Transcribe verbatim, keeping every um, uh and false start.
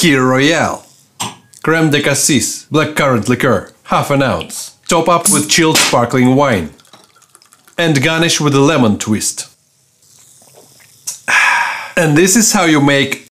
Kir Royale. Creme de cassis, blackcurrant liqueur, half an ounce. Top up with chilled sparkling wine. And garnish with a lemon twist. And this is how you make